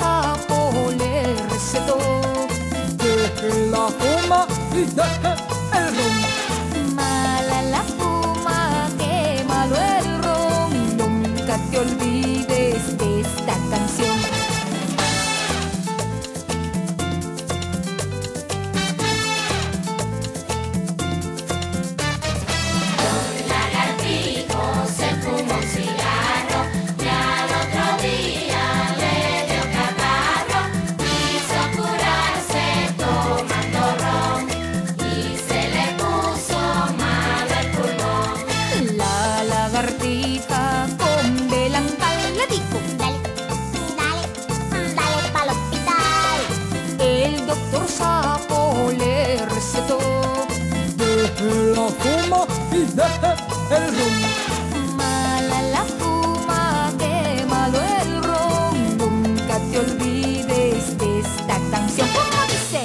sapo le recetó deje la fuma y deje el ron. mala la fuma, qué malo el ron. Nunca te olvides de esta canción. Con delantal le dijo: dale, dale pa'l hospital. el doctor sapo le recetó Deje la fuma y deje el ron. mala la fuma, qué malo el ron. Nunca te olvides de esta canción. ¿Cómo dice?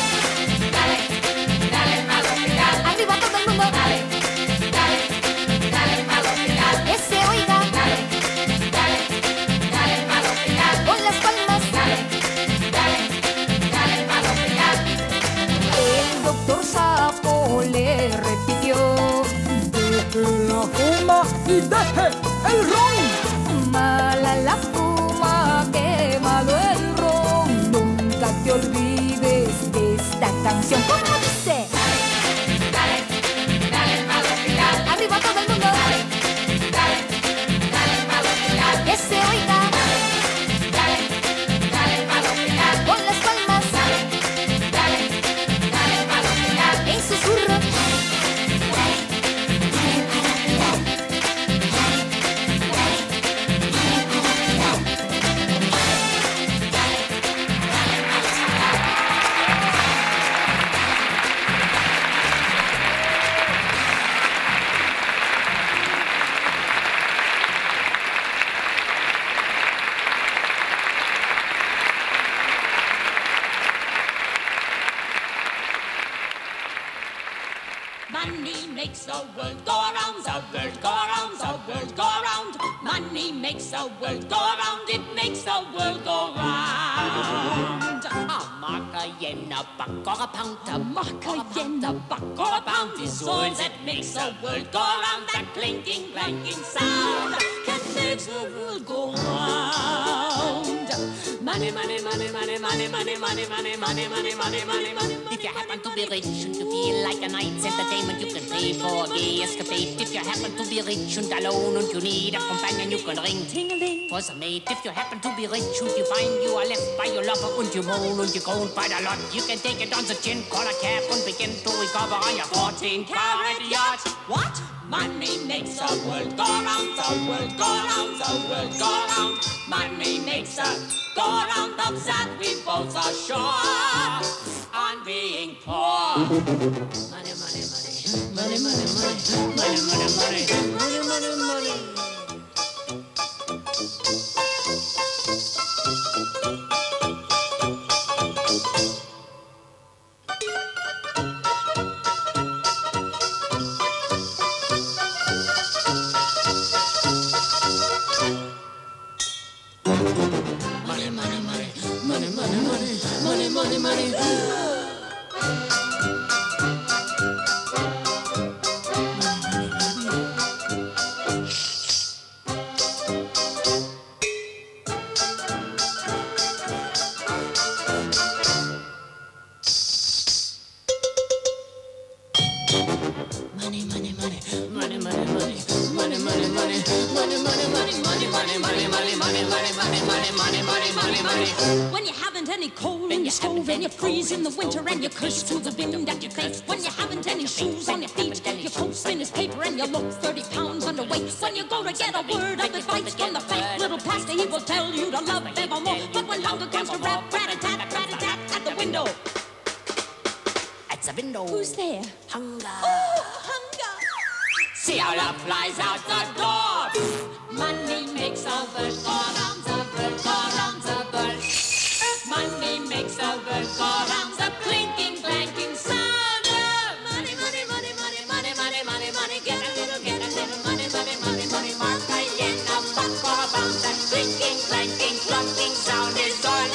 Dale pa'l hospital. Arriba todo el mundo. Dale pa'l hospital. Que se oiga. Dale pa'l hospital. Con las palmas. Dale pa'l hospital. El doctor sapo le repitió Deje la fuma y deje el ron. mala la fuma, qué malo el ron. Nunca te olvides de esta canción. ¿Cómo dice? Dale pa'l hospital. Arriba todo el mundo. Dale pa'l hospital. Que se oiga. Dale pa'l hospital. Con las palmas. Dale pa'l hospital. En susurro. Money makes the world go around, the world go around, the world go around. Money makes the world go around, it makes the world go round. A mark, a yen, a buck, or a pound, a mark, a yen, a buck, or a pound is all that makes the world go round. That clinking, clanking sound can make the world go round. Money, money, money, money, money, money, money, money, money, money, money, money, money. If you happen to be rich and you feel like a night's entertainment, you can pay for a gay escapade. If you happen to be rich and alone and you need a companion, you can ring ting-a-ling for some mate. If you happen to be rich and you find you are left by your lover and you moan and you groan quite a lot, you can take it on the chin, call a cab and begin to recover on your 14-carat yacht. What? Money makes the world go round, the world go round, the world go round. Money makes the go round of that we both are sure on being poor. Money, money, money, money, money, money, money, money, money, money, money, money. Money, money, money. When you haven't any coal in your stove and you freeze in the winter and you curse to the wind at your face. When you haven't any shoes on your feet, your coat spin is paper and you look 30 pounds underweight. When you go to get a word of advice from the fat little pastor, he will tell you to love evermore. But when hunger comes to rap, rat-a-tat at the window. At the window. Who's there? Hunger. Oh, hunger. See how love flies out the door. Money makes the world go round, the world go round, the world. Money makes the world go round, the clinking, clanking sound of money, money, money, money, money, money, money, money. Get a little money, money, money, money. Mark a yen, a buck or a pound. That clinking, clanking, clunking sound is all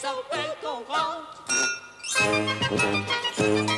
the world go round.